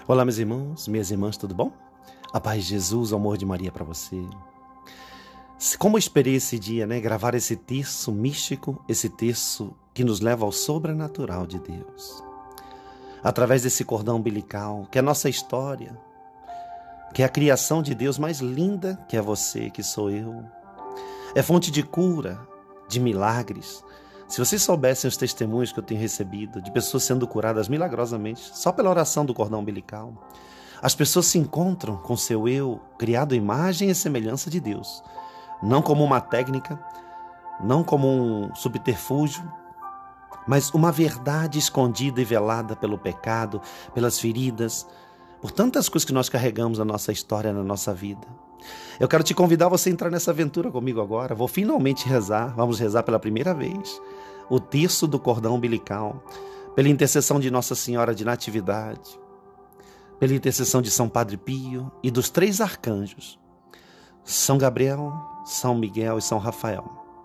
Olá, meus irmãos, minhas irmãs, tudo bom? A paz de Jesus, o amor de Maria para você. Como eu esperei esse dia, gravar esse texto místico, esse texto que nos leva ao sobrenatural de Deus. Através desse cordão umbilical, que é a nossa história, que é a criação de Deus mais linda, que é você, que sou eu. É fonte de cura, de milagres. Se vocês soubessem os testemunhos que eu tenho recebido de pessoas sendo curadas milagrosamente, só pela oração do cordão umbilical, as pessoas se encontram com seu eu, criado à imagem e semelhança de Deus. Não como uma técnica, não como um subterfúgio, mas uma verdade escondida e velada pelo pecado, pelas feridas, por tantas coisas que nós carregamos na nossa história, na nossa vida. Eu quero te convidar a você entrar nessa aventura comigo agora. Vou finalmente rezar, vamos rezar pela primeira vez, o terço do cordão umbilical, pela intercessão de Nossa Senhora de Natividade, pela intercessão de São Padre Pio e dos 3 arcanjos, São Gabriel, São Miguel e São Rafael.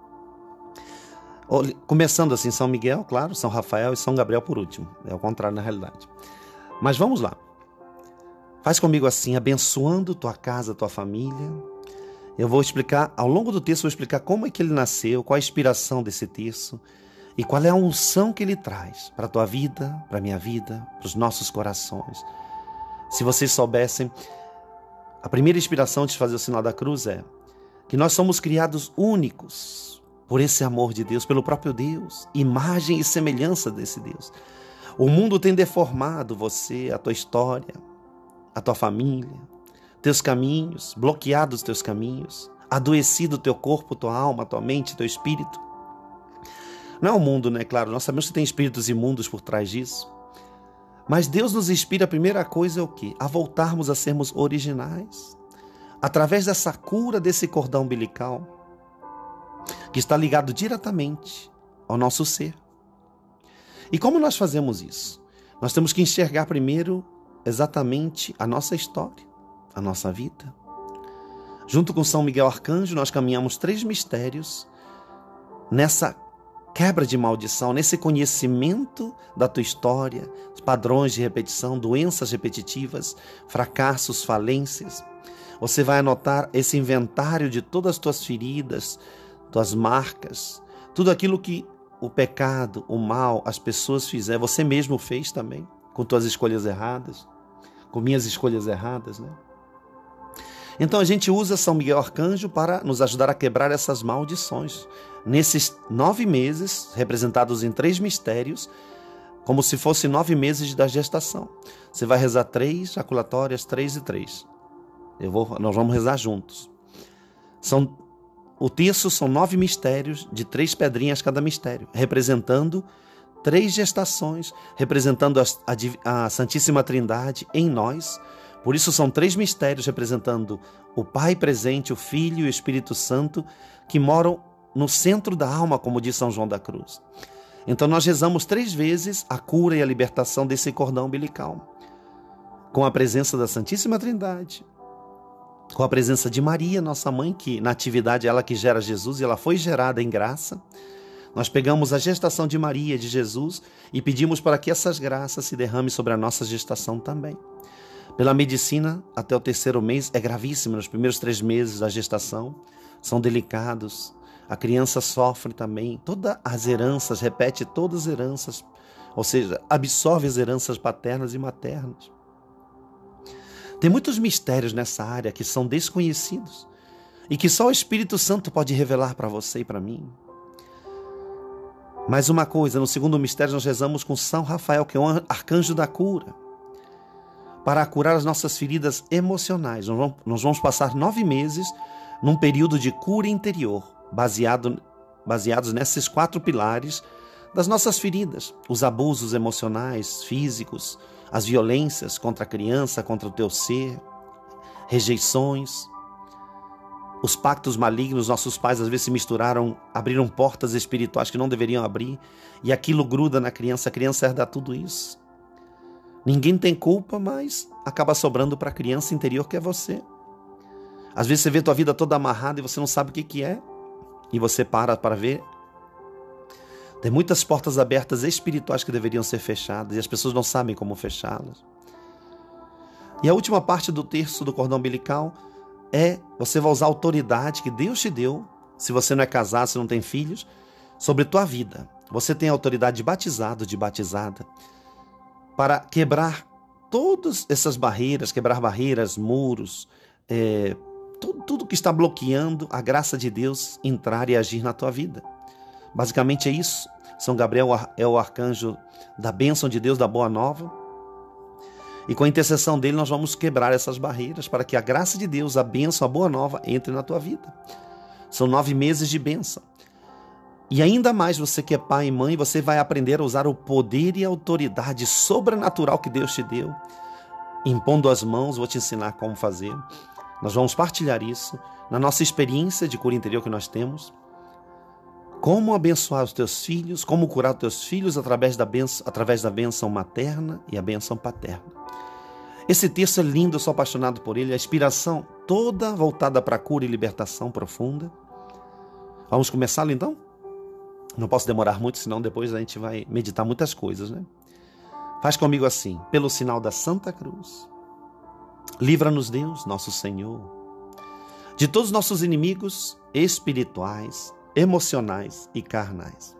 Começando assim, São Miguel, claro, São Rafael e São Gabriel por último. É o contrário na realidade. Mas vamos lá. Faz comigo assim, abençoando tua casa, tua família. Eu vou explicar, ao longo do texto, vou explicar como é que ele nasceu, qual a inspiração desse texto e qual é a unção que ele traz para a tua vida, para a minha vida, para os nossos corações. Se vocês soubessem, a primeira inspiração de fazer o sinal da cruz é que nós somos criados únicos por esse amor de Deus, pelo próprio Deus, imagem e semelhança desse Deus. O mundo tem deformado você, a tua história, a tua família, teus caminhos, bloqueado os teus caminhos, adoecido o teu corpo, tua alma, tua mente, teu espírito. Não é o mundo, claro, nós sabemos que tem espíritos imundos por trás disso. Mas Deus nos inspira, a primeira coisa é o quê? A voltarmos a sermos originais. Através dessa cura desse cordão umbilical, que está ligado diretamente ao nosso ser. E como nós fazemos isso? Nós temos que enxergar primeiro exatamente a nossa história, a nossa vida. Junto com São Miguel Arcanjo, nós caminhamos 3 mistérios nessa quebra de maldição, nesse conhecimento da tua história, padrões de repetição, doenças repetitivas, fracassos, falências. Você vai anotar esse inventário de todas as tuas feridas, tuas marcas, tudo aquilo que o pecado, o mal, as pessoas fizeram, você mesmo fez também, com tuas escolhas erradas, com minhas escolhas erradas, Então a gente usa São Miguel Arcanjo para nos ajudar a quebrar essas maldições. Nesses 9 meses, representados em 3 mistérios, como se fossem 9 meses da gestação. Você vai rezar 3 jaculatórias, 3 e 3. Nós vamos rezar juntos. O terço são 9 mistérios de 3 pedrinhas cada mistério, representando 3 gestações, representando a Santíssima Trindade em nós. Por isso são 3 mistérios representando o Pai presente, o Filho e o Espírito Santo, que moram no centro da alma, como diz São João da Cruz. Então nós rezamos 3 vezes a cura e a libertação desse cordão umbilical, com a presença da Santíssima Trindade, com a presença de Maria, nossa mãe, que na atividade é ela que gera Jesus e ela foi gerada em graça. Nós pegamos a gestação de Maria, de Jesus, e pedimos para que essas graças se derramem sobre a nossa gestação também. Pela medicina, até o 3º mês é gravíssimo. Nos primeiros 3 meses da gestação são delicados. A criança sofre também. Todas as heranças, repete todas as heranças, ou seja, absorve as heranças paternas e maternas. Tem muitos mistérios nessa área que são desconhecidos e que só o Espírito Santo pode revelar para você e para mim. Mais uma coisa, no 2º mistério nós rezamos com São Rafael, que é o arcanjo da cura, para curar as nossas feridas emocionais. Nós vamos passar 9 meses num período de cura interior, baseados nesses 4 pilares das nossas feridas. Os abusos emocionais, físicos, as violências contra a criança, contra o teu ser, rejeições, os pactos malignos. Nossos pais às vezes se misturaram, abriram portas espirituais que não deveriam abrir, e aquilo gruda na criança, a criança herda tudo isso. Ninguém tem culpa, mas acaba sobrando para a criança interior, que é você. Às vezes você vê tua vida toda amarrada e você não sabe o que é, e você para ver. Tem muitas portas abertas espirituais que deveriam ser fechadas e as pessoas não sabem como fechá-las. E a última parte do terço do cordão umbilical você vai usar a autoridade que Deus te deu, se você não é casado, se não tem filhos, sobre tua vida. Você tem a autoridade de batizado, de batizada, para quebrar todas essas barreiras, quebrar barreiras, muros, tudo que está bloqueando a graça de Deus entrar e agir na tua vida. Basicamente é isso. São Gabriel é o arcanjo da bênção de Deus, da boa nova. E com a intercessão dele nós vamos quebrar essas barreiras para que a graça de Deus, a bênção, a boa nova entre na tua vida. São 9 meses de bênção. E ainda mais você que é pai e mãe, você vai aprender a usar o poder e a autoridade sobrenatural que Deus te deu. Impondo as mãos, vou te ensinar como fazer. Nós vamos partilhar isso na nossa experiência de cura interior que nós temos. Como abençoar os teus filhos, como curar os teus filhos através da bênção materna e a bênção paterna. Esse texto é lindo, eu sou apaixonado por ele. A inspiração toda voltada para a cura e libertação profunda. Vamos começá-lo então? Não posso demorar muito, senão depois a gente vai meditar muitas coisas, né? Faz comigo assim, pelo sinal da Santa Cruz. Livra-nos, Deus, nosso Senhor, de todos os nossos inimigos espirituais, emocionais e carnais.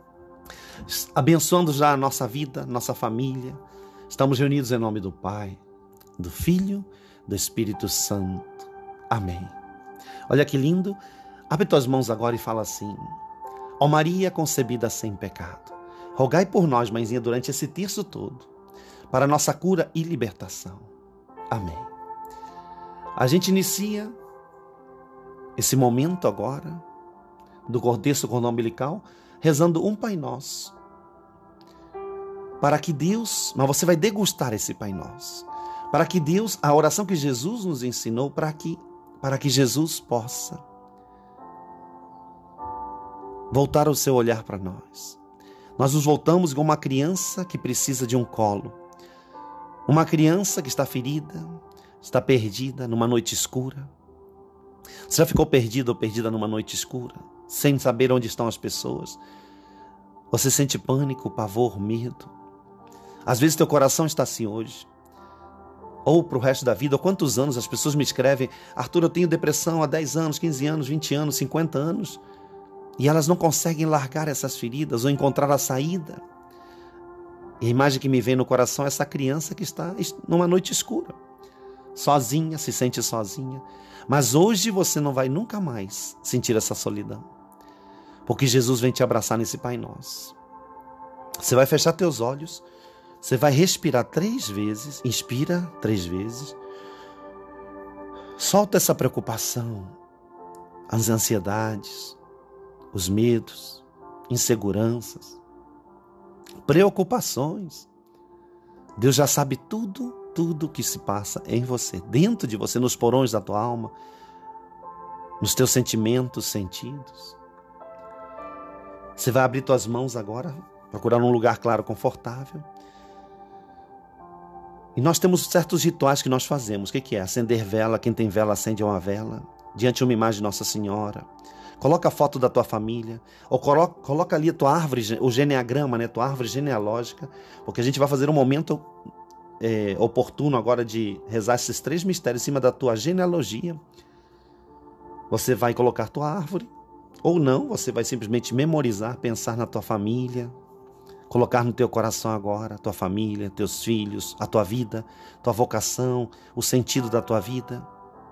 Abençoando já a nossa vida, nossa família. Estamos reunidos em nome do Pai, do Filho, do Espírito Santo. Amém. Olha que lindo. Abre tuas mãos agora e fala assim: ó Maria concebida sem pecado, rogai por nós, mãezinha, durante esse terço todo, para a nossa cura e libertação. Amém. A gente inicia esse momento agora do terço cordão umbilical rezando um Pai Nosso, para que Deus, mas você vai degustar esse Pai Nosso, para que Deus, a oração que Jesus nos ensinou, para que Jesus possa voltar o seu olhar para nós. Nós nos voltamos como uma criança que precisa de um colo, uma criança que está ferida, está perdida numa noite escura. Você já ficou perdido ou perdida numa noite escura, sem saber onde estão as pessoas? Você sente pânico, pavor, medo. Às vezes teu coração está assim hoje, ou para o resto da vida. Ou quantos anos as pessoas me escrevem: Arthur, eu tenho depressão há 10 anos, 15 anos, 20 anos, 50 anos, e elas não conseguem largar essas feridas ou encontrar a saída. E a imagem que me vem no coração é essa criança que está numa noite escura, sozinha, se sente sozinha. Mas hoje você não vai nunca mais sentir essa solidão, porque Jesus vem te abraçar nesse Pai Nosso. Você vai fechar teus olhos, você vai respirar 3 vezes, inspira 3 vezes, solta essa preocupação, as ansiedades, os medos, inseguranças, preocupações. Deus já sabe tudo que se passa em você, dentro de você, nos porões da tua alma, nos teus sentimentos, sentidos. Você vai abrir tuas mãos agora, procurar um lugar claro, confortável. E nós temos certos rituais que nós fazemos. O que é? Acender vela. Quem tem vela, acende uma vela diante de uma imagem de Nossa Senhora. Coloca a foto da tua família, ou coloca ali a tua árvore, o geneagrama, né? Tua árvore genealógica, porque a gente vai fazer um momento oportuno agora de rezar esses 3 mistérios em cima da tua genealogia. Você vai colocar tua árvore, ou não, você vai simplesmente memorizar, pensar na tua família, colocar no teu coração agora a tua família, teus filhos, a tua vida, tua vocação, o sentido da tua vida.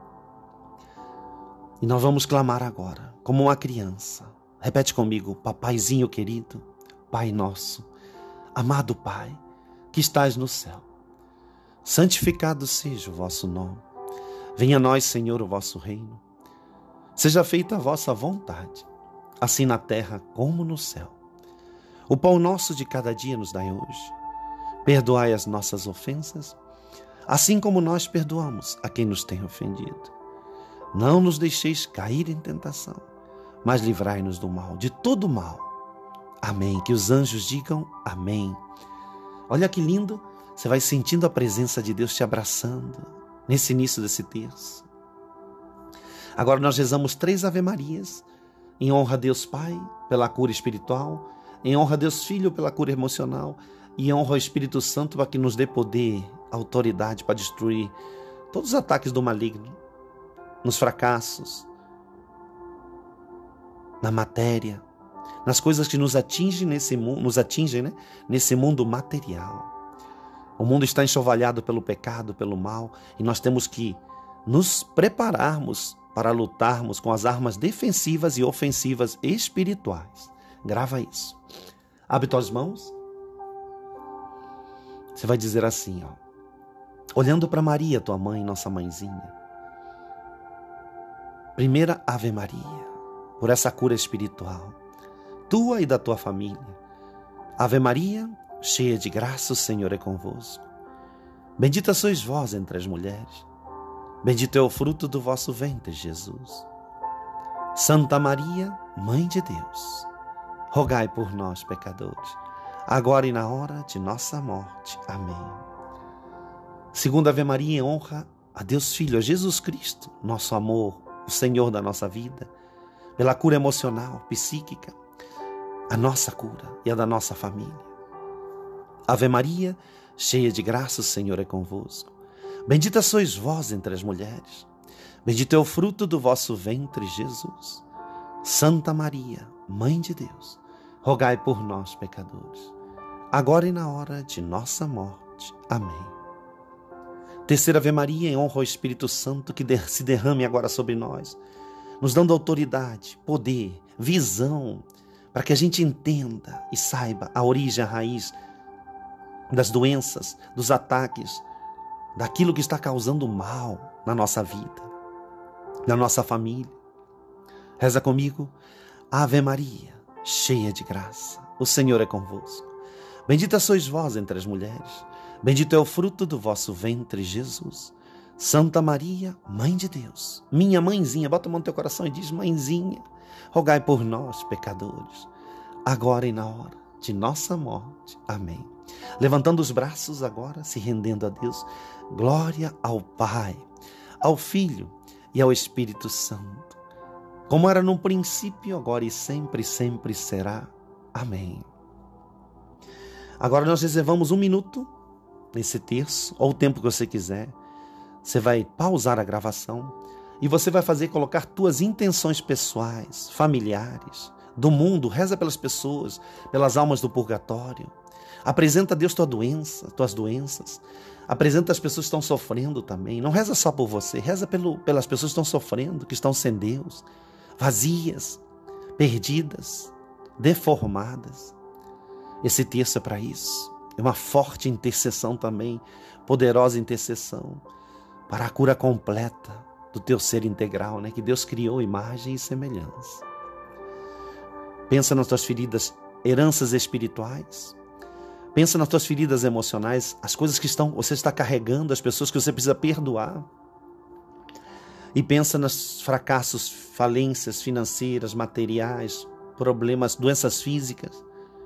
E nós vamos clamar agora, como uma criança. Repete comigo: Papaizinho querido, Pai nosso, amado Pai, que estás no céu, santificado seja o vosso nome. Venha a nós, Senhor, o vosso reino. Seja feita a vossa vontade, assim na terra como no céu. O pão nosso de cada dia nos dai hoje. Perdoai as nossas ofensas, assim como nós perdoamos a quem nos tem ofendido. Não nos deixeis cair em tentação, mas livrai-nos do mal, de todo mal. Amém. Que os anjos digam amém. Olha que lindo. Você vai sentindo a presença de Deus te abraçando nesse início desse terço. Agora nós rezamos 3 Ave-Marias em honra a Deus Pai pela cura espiritual, em honra a Deus Filho pela cura emocional e em honra ao Espírito Santo para que nos dê poder, autoridade para destruir todos os ataques do maligno, nos fracassos, na matéria, nas coisas que nos atingem nesse mundo material. O mundo está enxovalhado pelo pecado, pelo mal, e nós temos que nos prepararmos para lutarmos com as armas defensivas e ofensivas espirituais. Grava isso. Abre tuas mãos. Você vai dizer assim, olhando para Maria, tua mãe, nossa mãezinha. Primeira Ave Maria, por essa cura espiritual, tua e da tua família. Ave Maria, cheia de graça, o Senhor é convosco. Bendita sois vós entre as mulheres. Bendito é o fruto do vosso ventre, Jesus. Santa Maria, Mãe de Deus, rogai por nós, pecadores, agora e na hora de nossa morte. Amém. Segunda Ave Maria, em honra a Deus Filho, a Jesus Cristo, nosso amor, o Senhor da nossa vida, pela cura emocional, psíquica, a nossa cura e a da nossa família. Ave Maria, cheia de graça, o Senhor é convosco. Bendita sois vós entre as mulheres. Bendito é o fruto do vosso ventre, Jesus. Santa Maria, Mãe de Deus, rogai por nós, pecadores, agora e na hora de nossa morte. Amém. Terceira Ave Maria, em honra ao Espírito Santo, que se derrame agora sobre nós, nos dando autoridade, poder, visão, para que a gente entenda e saiba a origem, a raiz das doenças, dos ataques, daquilo que está causando mal na nossa vida, na nossa família. Reza comigo. Ave Maria, cheia de graça, o Senhor é convosco. Bendita sois vós entre as mulheres. Bendito é o fruto do vosso ventre, Jesus. Santa Maria, Mãe de Deus, minha mãezinha, bota a mão no teu coração e diz: mãezinha, rogai por nós, pecadores, agora e na hora de nossa morte. Amém. Levantando os braços agora, se rendendo a Deus. Glória ao Pai, ao Filho e ao Espírito Santo, como era no princípio, agora e sempre, sempre será. Amém. Agora nós reservamos 1 minuto nesse terço, ou o tempo que você quiser. Você vai pausar a gravação e você vai colocar tuas intenções pessoais, familiares, do mundo. Reza pelas pessoas, pelas almas do purgatório. Apresenta a Deus tuas doenças. Apresenta as pessoas que estão sofrendo também. Não reza só por você, reza pelas pessoas que estão sofrendo, que estão sem Deus, vazias, perdidas, deformadas. Esse terço é para isso. É uma forte intercessão também, poderosa intercessão, para a cura completa do teu ser integral, que Deus criou imagem e semelhança. Pensa nas tuas feridas, heranças espirituais. Pensa nas tuas feridas emocionais, as coisas que você está carregando, as pessoas que você precisa perdoar. E pensa nos fracassos, falências financeiras, materiais, problemas, doenças físicas.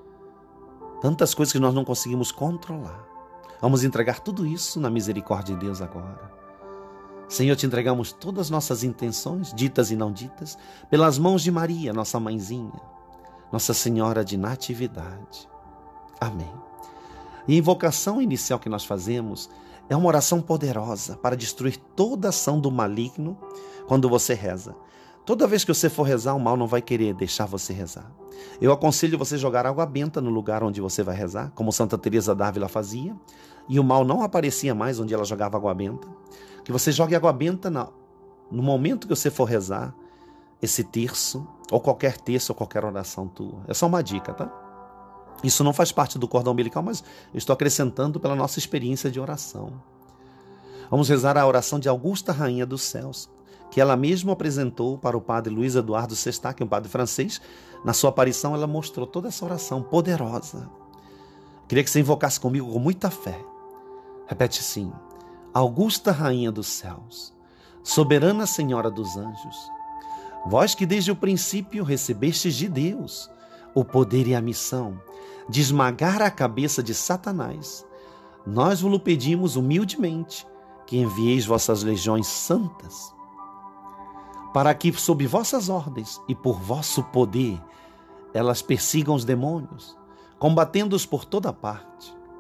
Tantas coisas que nós não conseguimos controlar. Vamos entregar tudo isso na misericórdia de Deus agora. Senhor, te entregamos todas as nossas intenções, ditas e não ditas, pelas mãos de Maria, nossa mãezinha, Nossa Senhora de Natividade. Amém. E a invocação inicial que nós fazemos é uma oração poderosa para destruir toda ação do maligno quando você reza. Toda vez que você for rezar, o mal não vai querer deixar você rezar. Eu aconselho você jogar água benta no lugar onde você vai rezar, como Santa Teresa d'Ávila fazia, e o mal não aparecia mais onde ela jogava água benta. Que você jogue água benta no momento que você for rezar esse terço, ou qualquer terço, ou qualquer oração tua. É só uma dica, tá? Isso não faz parte do cordão umbilical, mas eu estou acrescentando pela nossa experiência de oração. Vamos rezar a oração de Augusta Rainha dos Céus, que ela mesma apresentou para o padre Luiz Eduardo Sestac, um padre francês. Na sua aparição, ela mostrou toda essa oração poderosa. Queria que você invocasse comigo com muita fé. Repete assim: Augusta Rainha dos Céus, soberana Senhora dos Anjos, vós que desde o princípio recebestes de Deus o poder e a missão de esmagar a cabeça de Satanás, nós vos pedimos humildemente que envieis vossas legiões santas, para que, sob vossas ordens e por vosso poder, elas persigam os demônios, combatendo-os por toda parte,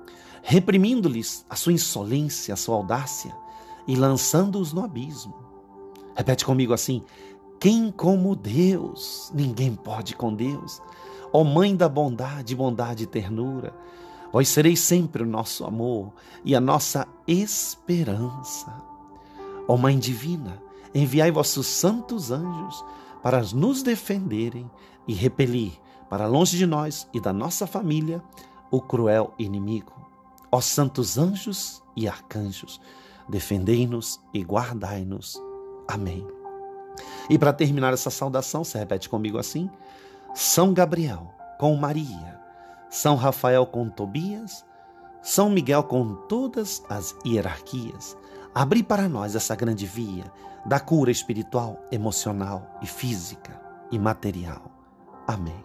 reprimindo-lhes a sua insolência, a sua audácia e lançando-os no abismo. Repete comigo assim: quem como Deus? Ninguém pode com Deus. Ó Mãe da bondade, bondade e ternura, vós sereis sempre o nosso amor e a nossa esperança. Ó Mãe divina, enviai vossos santos anjos para nos defenderem e repelir para longe de nós e da nossa família o cruel inimigo. Ó santos anjos e arcanjos, defendei-nos e guardai-nos. Amém. E para terminar essa saudação, você repete comigo assim: São Gabriel com Maria, São Rafael com Tobias, São Miguel com todas as hierarquias, abri para nós essa grande via da cura espiritual, emocional e física e material. Amém.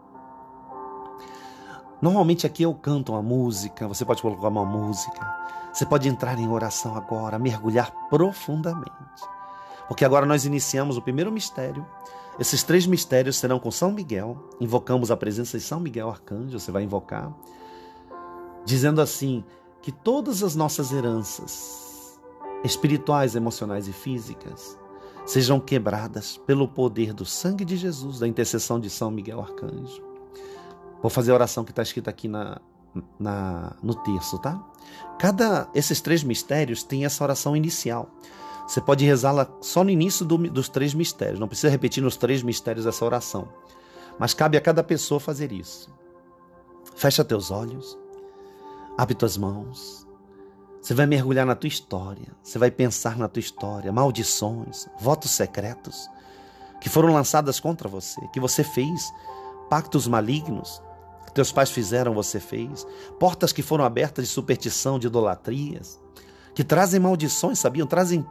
Normalmente aqui eu canto uma música, você pode colocar uma música, você pode entrar em oração agora, mergulhar profundamente. Porque agora nós iniciamos o primeiro mistério. Esses 3 mistérios serão com São Miguel. Invocamos a presença de São Miguel Arcanjo, você vai invocar, dizendo assim, que todas as nossas heranças espirituais, emocionais e físicas sejam quebradas pelo poder do sangue de Jesus, da intercessão de São Miguel Arcanjo. Vou fazer a oração que está escrita aqui no terço, tá? Esses 3 mistérios têm essa oração inicial. Você pode rezá-la só no início dos 3 mistérios. Não precisa repetir nos 3 mistérios essa oração. Mas cabe a cada pessoa fazer isso. Fecha teus olhos. Abre tuas mãos. Você vai mergulhar na tua história. Você vai pensar na tua história. Maldições, votos secretos que foram lançadas contra você, que você fez. Pactos malignos que teus pais fizeram, você fez. Portas que foram abertas de superstição, de idolatrias, que trazem maldições, sabiam? Trazem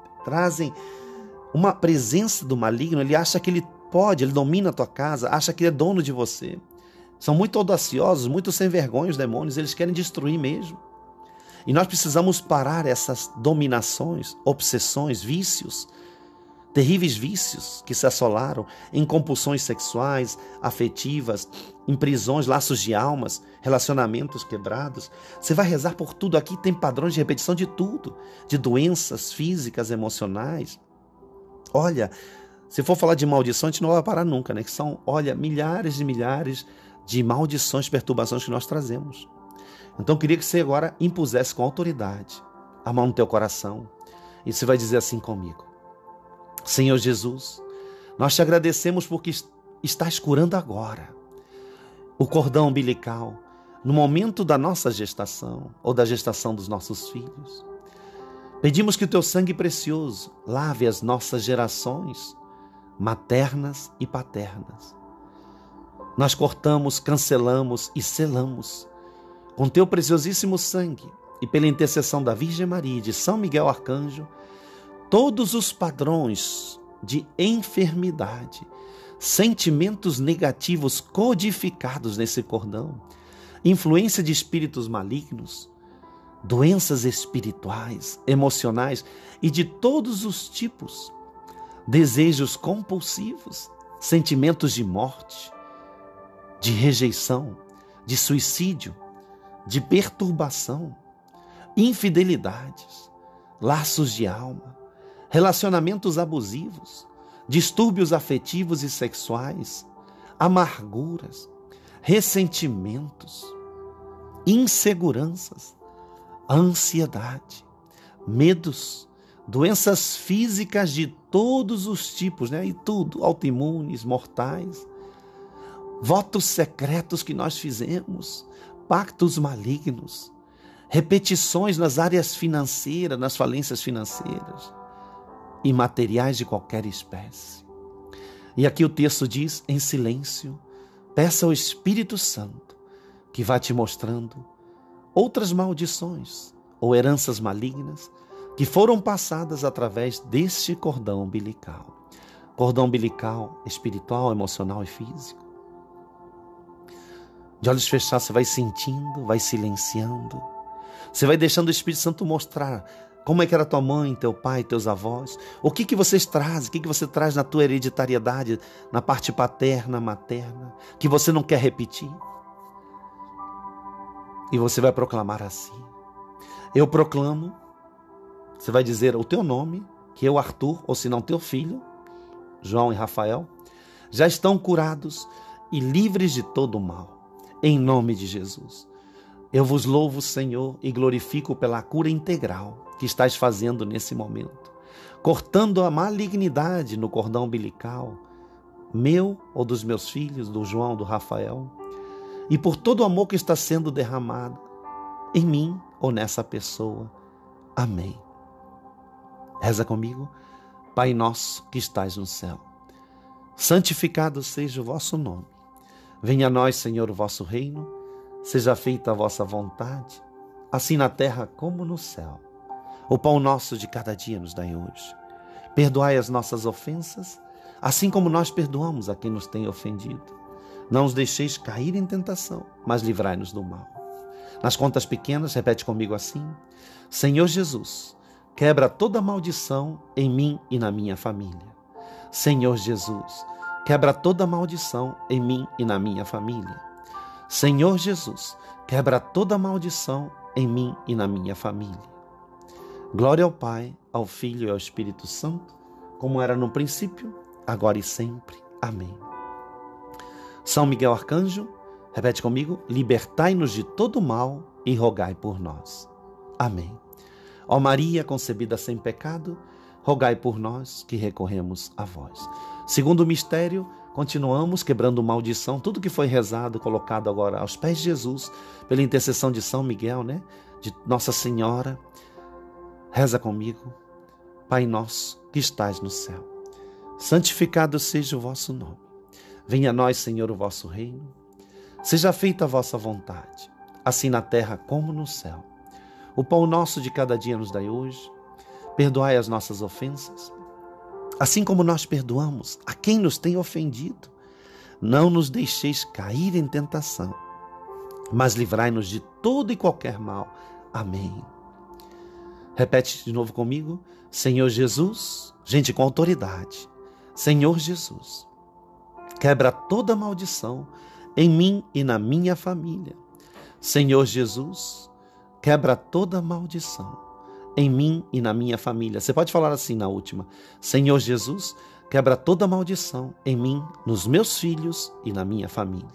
uma presença do maligno. Ele acha que ele domina a tua casa, acha que ele é dono de você. São muito audaciosos, muito sem vergonha os demônios, eles querem destruir mesmo. E nós precisamos parar essas dominações, obsessões, vícios, terríveis vícios que se assolaram em compulsões sexuais, afetivas, em prisões, laços de almas, relacionamentos quebrados. Você vai rezar por tudo aqui, tem padrões de repetição de tudo, de doenças físicas, emocionais. Olha, se for falar de maldição, a gente não vai parar nunca, né? Que são, milhares e milhares de maldições, perturbações que nós trazemos. Então eu queria que você agora impusesse com autoridade a mão no teu coração e você vai dizer assim comigo: Senhor Jesus, nós te agradecemos porque estás curando agora o cordão umbilical no momento da nossa gestação ou da gestação dos nossos filhos. Pedimos que o teu sangue precioso lave as nossas gerações maternas e paternas. Nós cortamos, cancelamos e selamos com teu preciosíssimo sangue e pela intercessão da Virgem Maria e de São Miguel Arcanjo todos os padrões de enfermidade, sentimentos negativos codificados nesse cordão, influência de espíritos malignos, doenças espirituais, emocionais e de todos os tipos, desejos compulsivos, sentimentos de morte, de rejeição, de suicídio, de perturbação, infidelidades, laços de alma, relacionamentos abusivos, distúrbios afetivos e sexuais, amarguras, ressentimentos, inseguranças, ansiedade, medos, doenças físicas de todos os tipos, né? E tudo, autoimunes, mortais, votos secretos que nós fizemos, pactos malignos, repetições nas áreas financeiras, nas falências financeiras e materiais de qualquer espécie. E aqui o texto diz, em silêncio, peça ao Espírito Santo que vai te mostrando outras maldições ou heranças malignas que foram passadas através deste cordão umbilical. Cordão umbilical espiritual, emocional e físico. De olhos fechados, você vai sentindo, vai silenciando. Você vai deixando o Espírito Santo mostrar como é que era tua mãe, teu pai, teus avós. O que vocês trazem, o que você traz na tua hereditariedade, na parte paterna, materna, que você não quer repetir. E você vai proclamar assim: eu proclamo, você vai dizer o teu nome, que eu, Arthur, ou se não teu filho, João e Rafael, já estão curados e livres de todo o mal, em nome de Jesus. Eu vos louvo, Senhor, e glorifico pela cura integral que estás fazendo nesse momento, cortando a malignidade no cordão umbilical, meu ou dos meus filhos, do João, do Rafael, e por todo o amor que está sendo derramado em mim ou nessa pessoa. Amém. Reza comigo. Pai nosso que estais no céu, santificado seja o vosso nome. Venha a nós, Senhor, o vosso reino. Seja feita a vossa vontade, assim na terra como no céu. O pão nosso de cada dia nos dai hoje. Perdoai as nossas ofensas, assim como nós perdoamos a quem nos tem ofendido. Não os deixeis cair em tentação, mas livrai-nos do mal. Nas contas pequenas, repete comigo assim: Senhor Jesus, quebra toda maldição em mim e na minha família. Senhor Jesus, quebra toda maldição em mim e na minha família. Senhor Jesus, quebra toda maldição em mim e na minha família. Glória ao Pai, ao Filho e ao Espírito Santo, como era no princípio, agora e sempre. Amém. São Miguel Arcanjo, repete comigo: libertai-nos de todo mal e rogai por nós. Amém. Ó Maria, concebida sem pecado, rogai por nós que recorremos a vós. Segundo mistério, continuamos quebrando maldição, tudo que foi rezado, colocado agora aos pés de Jesus, pela intercessão de São Miguel, de Nossa Senhora. Reza comigo. Pai nosso que estais no céu, santificado seja o vosso nome. Venha a nós, Senhor, o vosso reino. Seja feita a vossa vontade, assim na terra como no céu. O pão nosso de cada dia nos dai hoje. Perdoai as nossas ofensas, assim como nós perdoamos a quem nos tem ofendido. Não nos deixeis cair em tentação, mas livrai-nos de todo e qualquer mal. Amém. Repete de novo comigo. Senhor Jesus, gente com autoridade. Senhor Jesus, quebra toda maldição em mim e na minha família. Senhor Jesus, quebra toda maldição em mim e na minha família. Você pode falar assim na última: Senhor Jesus, quebra toda maldição em mim, nos meus filhos e na minha família.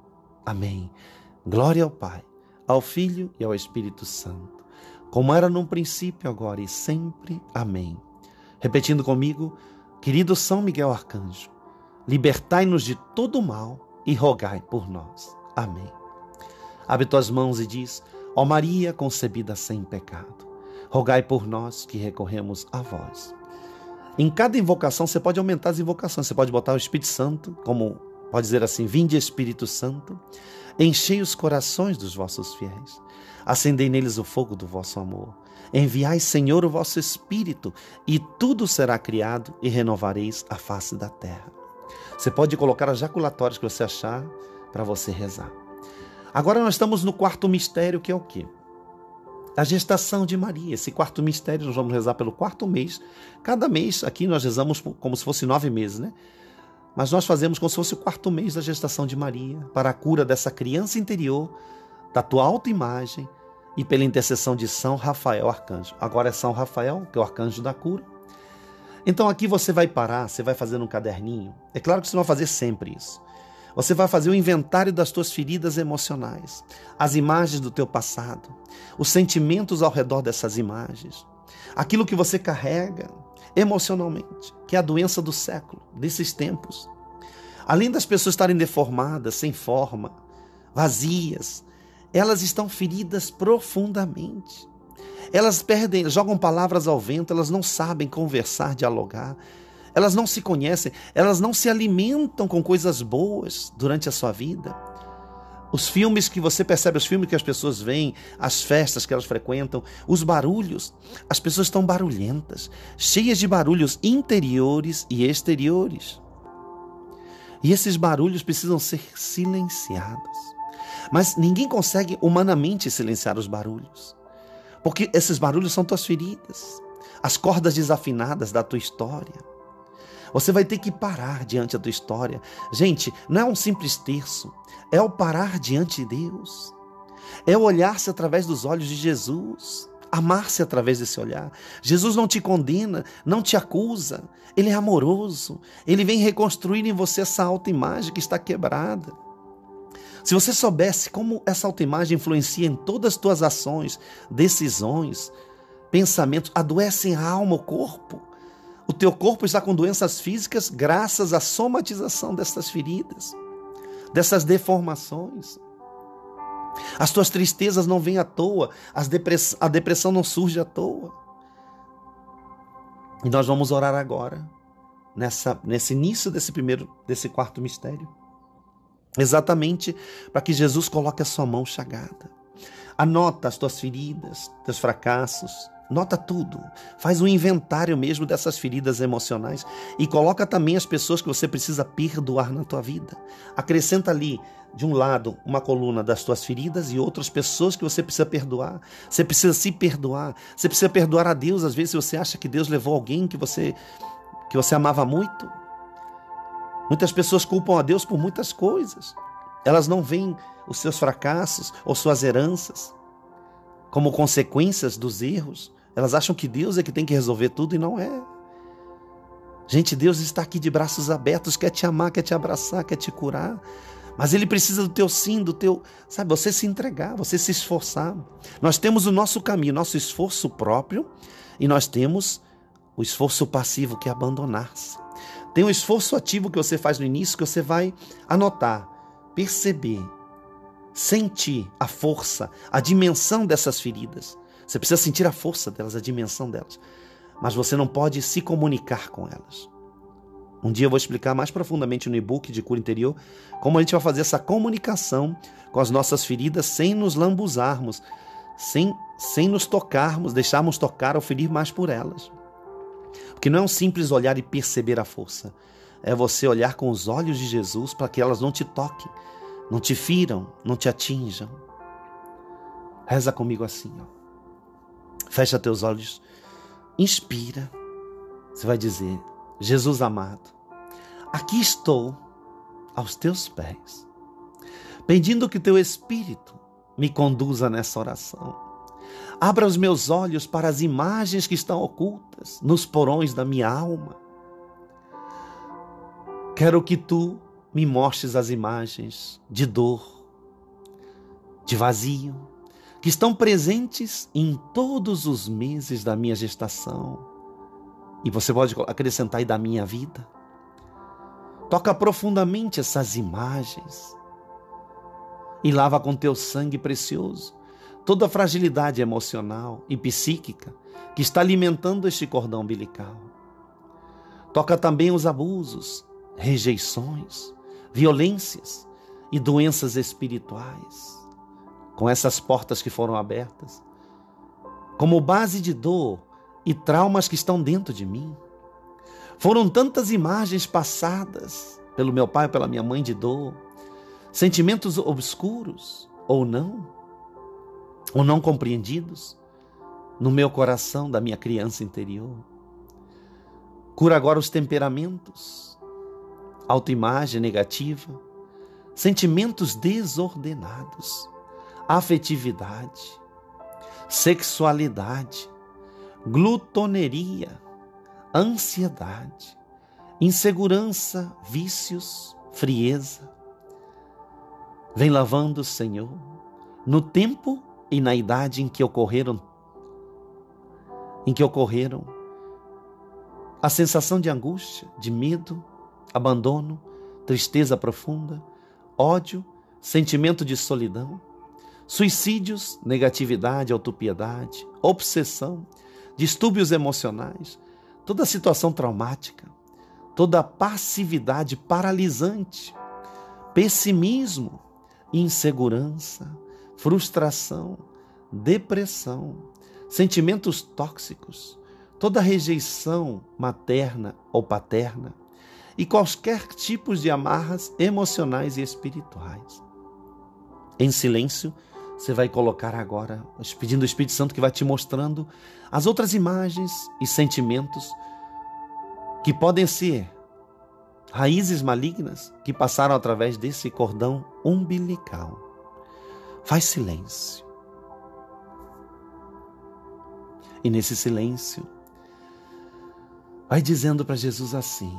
Amém. Glória ao Pai, ao Filho e ao Espírito Santo, como era no princípio, agora e sempre. Amém. Repetindo comigo: querido São Miguel Arcanjo, libertai-nos de todo o mal e rogai por nós. Amém. Abre tuas mãos e diz: ó Maria, concebida sem pecado, rogai por nós que recorremos a vós. Em cada invocação, você pode aumentar as invocações. Você pode botar o Espírito Santo, como pode dizer assim: vinde Espírito Santo, enchei os corações dos vossos fiéis, acendei neles o fogo do vosso amor. Enviai, Senhor, o vosso Espírito, e tudo será criado, e renovareis a face da terra. Você pode colocar as jaculatórias que você achar para você rezar. Agora nós estamos no quarto mistério, que é o quê? A gestação de Maria. Esse quarto mistério, nós vamos rezar pelo quarto mês. Cada mês, aqui nós rezamos como se fosse 9 meses, Mas nós fazemos como se fosse o quarto mês da gestação de Maria, para a cura dessa criança interior, da tua autoimagem, e pela intercessão de São Rafael Arcanjo. Agora é São Rafael, que é o arcanjo da cura. Então aqui você vai parar, você vai fazer um caderninho. É claro que você não vai fazer sempre isso. Você vai fazer o inventário das tuas feridas emocionais, as imagens do teu passado, os sentimentos ao redor dessas imagens, aquilo que você carrega emocionalmente, que é a doença do século, desses tempos. Além das pessoas estarem deformadas, sem forma, vazias, elas estão feridas profundamente. Elas jogam palavras ao vento, elas não sabem conversar, dialogar. Elas não se conhecem, elas não se alimentam com coisas boas durante a sua vida. Os filmes que você percebe, os filmes que as pessoas veem, as festas que elas frequentam, os barulhos, as pessoas estão barulhentas, cheias de barulhos interiores e exteriores. E esses barulhos precisam ser silenciados. Mas ninguém consegue humanamente silenciar os barulhos, porque esses barulhos são tuas feridas, as cordas desafinadas da tua história. Você vai ter que parar diante da tua história. Gente, não é um simples terço, é o parar diante de Deus. É olhar-se através dos olhos de Jesus, amar-se através desse olhar. Jesus não te condena, não te acusa, Ele é amoroso, Ele vem reconstruir em você essa autoimagem que está quebrada. Se você soubesse como essa autoimagem influencia em todas as tuas ações, decisões, pensamentos, adoecem a alma, o corpo. O teu corpo está com doenças físicas graças à somatização dessas feridas, dessas deformações. As tuas tristezas não vêm à toa, a depressão não surge à toa. E nós vamos orar agora, nesse início desse quarto mistério, exatamente para que Jesus coloque a sua mão chagada. Anota as tuas feridas, teus fracassos, nota tudo. Faz um inventário mesmo dessas feridas emocionais e coloca também as pessoas que você precisa perdoar na tua vida. Acrescenta ali, de um lado, uma coluna das tuas feridas e outras pessoas que você precisa perdoar. Você precisa se perdoar. Você precisa perdoar a Deus. Às vezes você acha que Deus levou alguém que você amava muito. Muitas pessoas culpam a Deus por muitas coisas. Elas não veem os seus fracassos ou suas heranças como consequências dos erros. Elas acham que Deus é que tem que resolver tudo e não é. Gente, Deus está aqui de braços abertos, quer te amar, quer te abraçar, quer te curar. Mas Ele precisa do teu sim, você se entregar, você se esforçar. Nós temos o nosso caminho, nosso esforço próprio, e nós temos o esforço passivo, que é abandonar-se. Tem o esforço ativo que você faz no início, que você vai anotar, perceber, sentir a força, a dimensão dessas feridas. Você precisa sentir a força delas, a dimensão delas. Mas você não pode se comunicar com elas. Um dia eu vou explicar mais profundamente no e-book de Cura Interior como a gente vai fazer essa comunicação com as nossas feridas sem nos lambuzarmos, sem nos tocarmos, deixarmos tocar ou ferir mais por elas. Porque não é um simples olhar e perceber a força. É você olhar com os olhos de Jesus para que elas não te toquem, não te firam, não te atinjam. Reza comigo assim, ó. Fecha teus olhos, inspira. Você vai dizer: Jesus amado, aqui estou aos teus pés, pedindo que teu Espírito me conduza nessa oração. Abra os meus olhos para as imagens que estão ocultas nos porões da minha alma. Quero que tu me mostres as imagens de dor, de vazio, que estão presentes em todos os meses da minha gestação. E você pode acrescentar aí da minha vida. Toca profundamente essas imagens e lava com teu sangue precioso toda a fragilidade emocional e psíquica que está alimentando este cordão umbilical. Toca também os abusos, rejeições, violências e doenças espirituais, com essas portas que foram abertas, como base de dor e traumas que estão dentro de mim. Foram tantas imagens passadas pelo meu pai, pela minha mãe de dor, sentimentos obscuros ou não compreendidos no meu coração da minha criança interior. Cura agora os temperamentos, autoimagem negativa, sentimentos desordenados, afetividade, sexualidade, glutoneria, ansiedade, insegurança, vícios, frieza. Vem lavando, Senhor, no tempo e na idade em que ocorreram a sensação de angústia, de medo, abandono, tristeza profunda, ódio, sentimento de solidão, suicídios, negatividade, autopiedade, obsessão, distúrbios emocionais, toda situação traumática, toda passividade paralisante, pessimismo, insegurança, frustração, depressão, sentimentos tóxicos, toda rejeição materna ou paterna e quaisquer tipos de amarras emocionais e espirituais. Em silêncio, você vai colocar agora, pedindo ao Espírito Santo que vai te mostrando as outras imagens e sentimentos que podem ser raízes malignas que passaram através desse cordão umbilical. Faz silêncio. E nesse silêncio, vai dizendo para Jesus assim: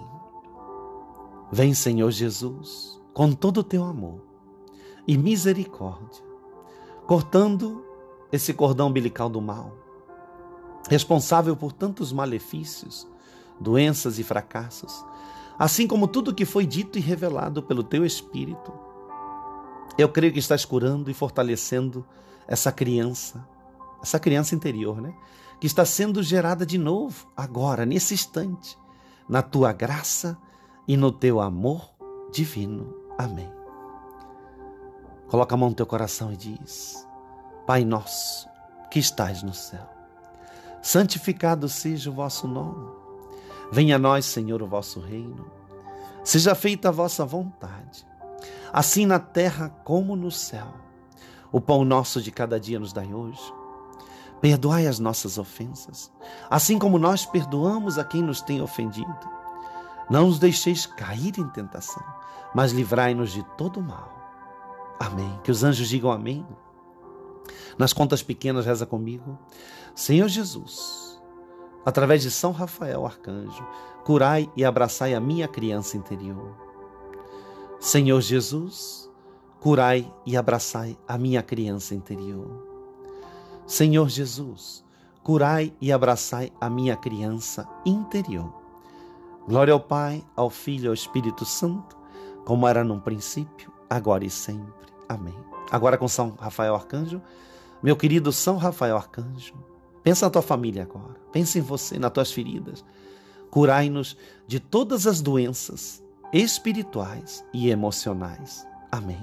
vem, Senhor Jesus, com todo o teu amor e misericórdia, cortando esse cordão umbilical do mal, responsável por tantos malefícios, doenças e fracassos, assim como tudo que foi dito e revelado pelo teu Espírito. Eu creio que estás curando e fortalecendo essa criança interior, né? Que está sendo gerada de novo, agora, nesse instante, na tua graça e no teu amor divino. Amém. Coloca a mão no teu coração e diz: Pai nosso, que estás no céu, santificado seja o vosso nome. Venha a nós, Senhor, o vosso reino. Seja feita a vossa vontade, assim na terra como no céu. O pão nosso de cada dia nos dai hoje. Perdoai as nossas ofensas, assim como nós perdoamos a quem nos tem ofendido. Não nos deixeis cair em tentação, mas livrai-nos de todo mal. Amém. Que os anjos digam amém. Nas contas pequenas, reza comigo. Senhor Jesus, através de São Rafael, arcanjo, curai e abraçai a minha criança interior. Senhor Jesus, curai e abraçai a minha criança interior. Senhor Jesus, curai e abraçai a minha criança interior. Glória ao Pai, ao Filho e ao Espírito Santo, como era no princípio, agora e sempre. Amém. Agora com São Rafael Arcanjo, meu querido São Rafael Arcanjo, pensa na tua família agora, pensa em você, nas tuas feridas. Curai-nos de todas as doenças espirituais e emocionais. Amém.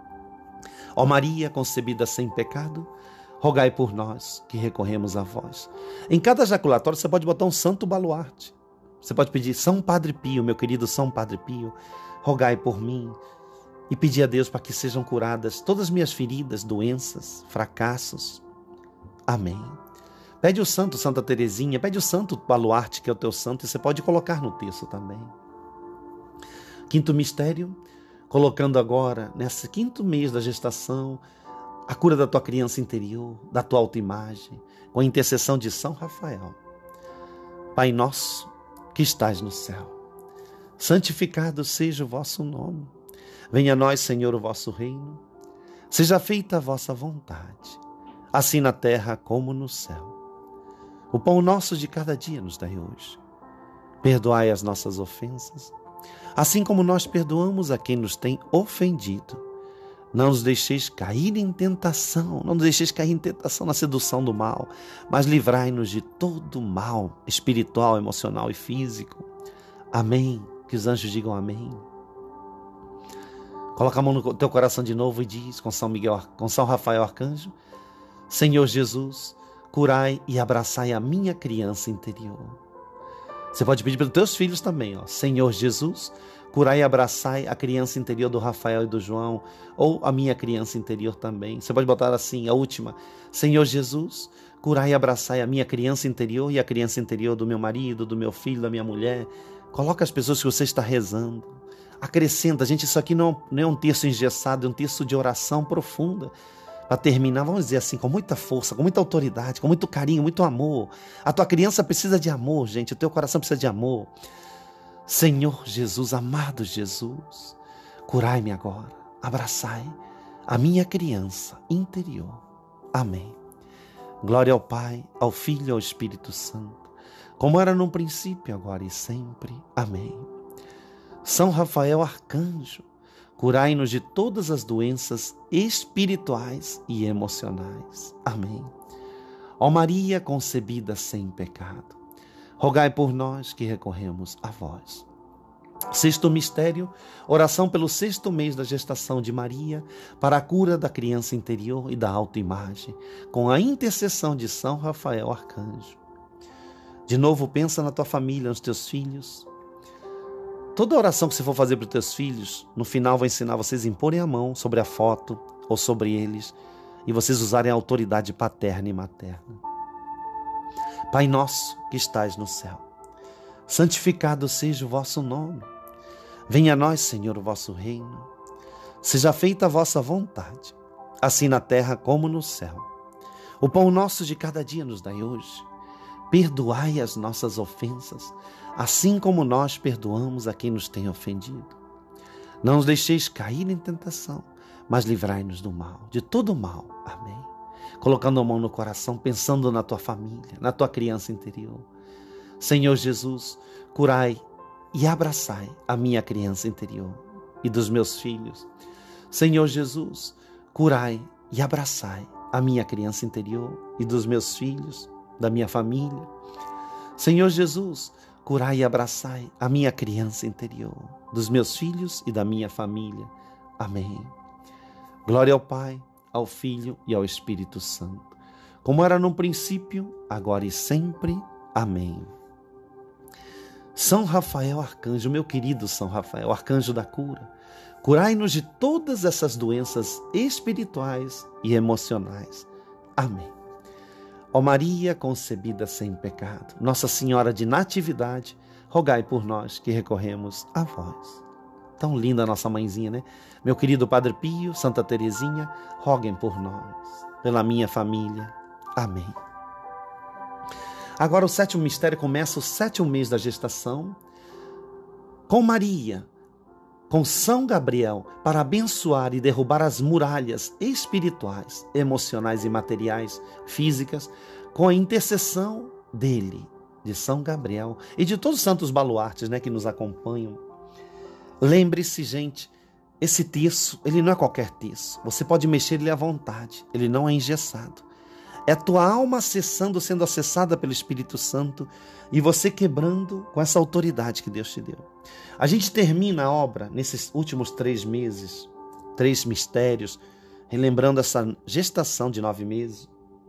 Ó Maria, concebida sem pecado, rogai por nós que recorremos a vós. Em cada ejaculatório você pode botar um santo baluarte. Você pode pedir: São Padre Pio, meu querido São Padre Pio, rogai por mim. E pedir a Deus para que sejam curadas todas as minhas feridas, doenças, fracassos. Amém. Pede o santo Santa Teresinha, pede o santo baluarte, que é o teu santo, e você pode colocar no texto também. Quinto mistério, colocando agora, nesse quinto mês da gestação, a cura da tua criança interior, da tua autoimagem, com a intercessão de São Rafael. Pai nosso, que estás no céu, santificado seja o vosso nome. Venha a nós, Senhor, o vosso reino. Seja feita a vossa vontade, assim na terra como no céu. O pão nosso de cada dia nos dai hoje. Perdoai as nossas ofensas, assim como nós perdoamos a quem nos tem ofendido. Não nos deixeis cair em tentação, não nos deixeis cair em tentação na sedução do mal, mas livrai-nos de todo mal, espiritual, emocional e físico. Amém. Que os anjos digam amém. Coloca a mão no teu coração de novo e diz com São Rafael Arcanjo: Senhor Jesus, curai e abraçai a minha criança interior. Você pode pedir para os teus filhos também, ó. Senhor Jesus, curai e abraçai a criança interior do Rafael e do João, ou a minha criança interior também. Você pode botar assim, a última: Senhor Jesus, curai e abraçai a minha criança interior e a criança interior do meu marido, do meu filho, da minha mulher. Coloca as pessoas que você está rezando. Acrescenta, gente, isso aqui não é um texto engessado, é um texto de oração profunda. Para terminar, vamos dizer assim, com muita força, com muita autoridade, com muito carinho, muito amor. A tua criança precisa de amor, gente, o teu coração precisa de amor. Senhor Jesus, amado Jesus, curai-me agora, abraçai a minha criança interior. Amém. Glória ao Pai, ao Filho e ao Espírito Santo, como era no princípio, agora e sempre. Amém. São Rafael Arcanjo, curai-nos de todas as doenças espirituais e emocionais. Amém. Ó Maria concebida sem pecado, rogai por nós que recorremos a vós. Sexto mistério, oração pelo sexto mês da gestação de Maria, para a cura da criança interior e da autoimagem, com a intercessão de São Rafael Arcanjo. De novo, pensa na tua família, nos teus filhos. Toda oração que você for fazer para os teus filhos, no final vou ensinar vocês a imporem a mão sobre a foto ou sobre eles e vocês usarem a autoridade paterna e materna. Pai nosso que estais no céu, santificado seja o vosso nome. Venha a nós, Senhor, o vosso reino. Seja feita a vossa vontade, assim na terra como no céu. O pão nosso de cada dia nos dai hoje. Perdoai as nossas ofensas, assim como nós perdoamos a quem nos tem ofendido. Não nos deixeis cair em tentação, mas livrai-nos do mal, de todo mal. Amém. Colocando a mão no coração, pensando na tua família, na tua criança interior. Senhor Jesus, curai e abraçai a minha criança interior e dos meus filhos. Senhor Jesus, curai e abraçai a minha criança interior e dos meus filhos, da minha família. Senhor Jesus, curai e abraçai a minha criança interior, dos meus filhos e da minha família. Amém. Glória ao Pai, ao Filho e ao Espírito Santo, como era no princípio, agora e sempre. Amém. São Rafael Arcanjo, meu querido São Rafael, arcanjo da cura, curai-nos de todas essas doenças espirituais e emocionais. Amém. Ó Maria concebida sem pecado, Nossa Senhora de Natividade, rogai por nós que recorremos a vós. Tão linda a nossa mãezinha, né? Meu querido Padre Pio, Santa Teresinha, roguem por nós, pela minha família. Amém. Agora o sétimo mistério começa o sétimo mês da gestação, com Maria, com São Gabriel, para abençoar e derrubar as muralhas espirituais, emocionais e materiais, físicas, com a intercessão dele, de São Gabriel e de todos os santos baluartes, né, que nos acompanham. Lembre-se, gente, esse terço, ele não é qualquer terço. Você pode mexer ele à vontade, ele não é engessado. É a tua alma acessando, sendo acessada pelo Espírito Santo e você quebrando com essa autoridade que Deus te deu. A gente termina a obra nesses últimos 3 meses, 3 mistérios, relembrando essa gestação de 9 meses.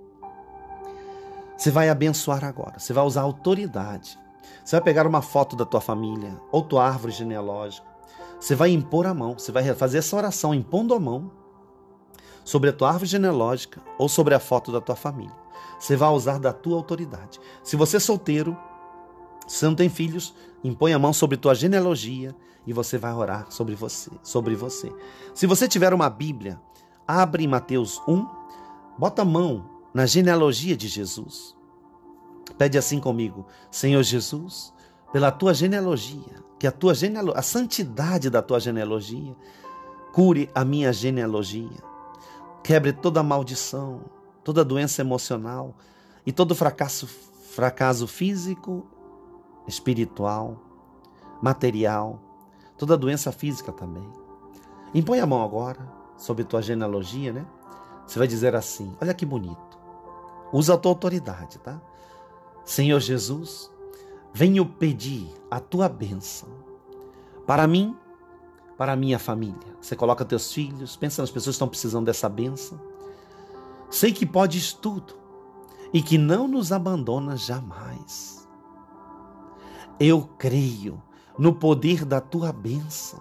Você vai abençoar agora, você vai usar autoridade. Você vai pegar uma foto da tua família ou tua árvore genealógica. Você vai impor a mão, você vai fazer essa oração impondo a mão sobre a tua árvore genealógica ou sobre a foto da tua família. Você vai usar da tua autoridade. Se você é solteiro, se não tem filhos, impõe a mão sobre tua genealogia e você vai orar sobre você. Se você tiver uma Bíblia, abre em Mateus 1, bota a mão na genealogia de Jesus. Pede assim comigo: Senhor Jesus, pela tua genealogia, que a santidade da tua genealogia cure a minha genealogia. Quebre toda maldição, toda doença emocional e todo fracasso físico, espiritual, material, toda doença física também. Impõe a mão agora sobre tua genealogia, né? Você vai dizer assim, olha que bonito. Usa a tua autoridade, tá? Senhor Jesus, venho pedir a tua bênção para mim, para a minha família. Você coloca teus filhos, pensa nas pessoas que estão precisando dessa bênção. Sei que podes tudo e que não nos abandona jamais. Eu creio no poder da tua bênção.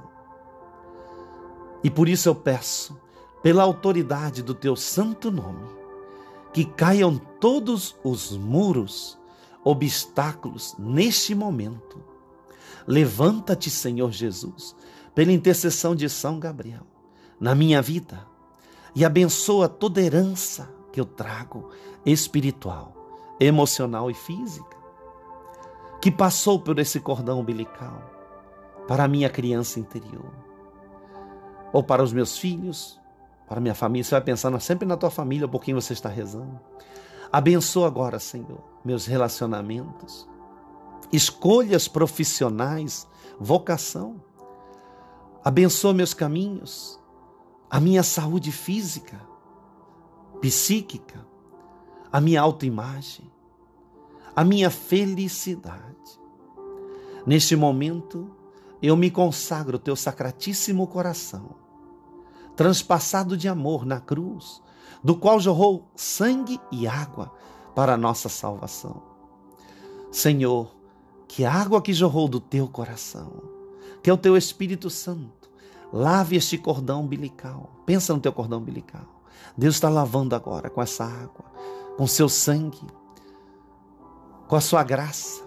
E por isso eu peço, pela autoridade do teu santo nome, que caiam todos os muros, obstáculos neste momento. Levanta-te, Senhor Jesus, pela intercessão de São Gabriel, na minha vida, e abençoa toda herança que eu trago, espiritual, emocional e física, que passou por esse cordão umbilical, para a minha criança interior, ou para os meus filhos, para a minha família. Você vai pensando sempre na tua família, por quem você está rezando. Abençoa agora, Senhor, meus relacionamentos, escolhas profissionais, vocação. Abençoa meus caminhos, a minha saúde física, psíquica, a minha autoimagem, a minha felicidade. Neste momento, eu me consagro ao teu sacratíssimo coração, transpassado de amor na cruz, do qual jorrou sangue e água para a nossa salvação. Senhor, que a água que jorrou do teu coração, que é o teu Espírito Santo, lave este cordão umbilical. Pensa no teu cordão umbilical. Deus está lavando agora com essa água, com seu sangue, com a sua graça.